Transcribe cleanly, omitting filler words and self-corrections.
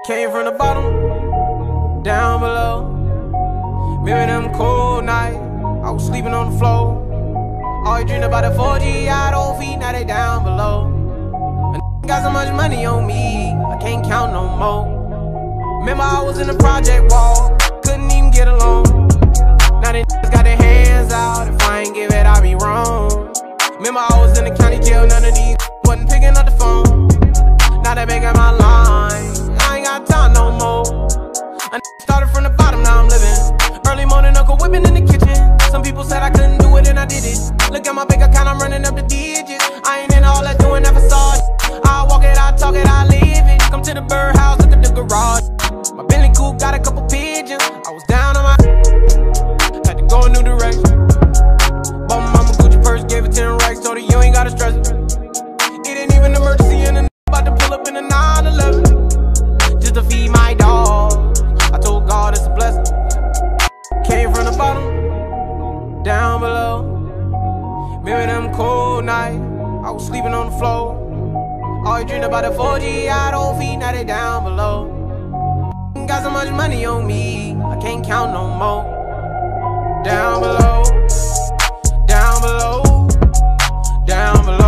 Came from the bottom, down below. Remember them cold nights, I was sleeping on the floor. Always dreamed about the 4G out on feet, now they down below. A got so much money on me, I can't count no more. Remember I was in the project wall, couldn't even get along. Now they got their hands out, if I ain't give it, I be wrong. Remember I was in the county jail, none of these wasn't picking up the phone. Now they making my line, I ain't got time no more. I started from the bottom, now I'm living. Early morning, Uncle whipping in the kitchen. Some people said I couldn't do it and I did it. Look at my bank account, I'm running up the digits. I ain't in all that doing that facade. I walk it, I talk it, I live it. Come to the birdhouse, look at the garage. My Bentley coupe got a couple pigeons. I was down on my had to go a new direction. Bought my mama Gucci purse, gave her 10 racks. Told her you ain't gotta stress it. It ain't even an emergency and a about to pull up in a 911 just to feed my dog. I told God it's a blessing. Came from the bottom, down below. Remember them cold nights, I was sleeping on the floor. Always dreamed about the 4G out on feet, now they down below. Got so much money on me, I can't count no more. Down below, down below, down below.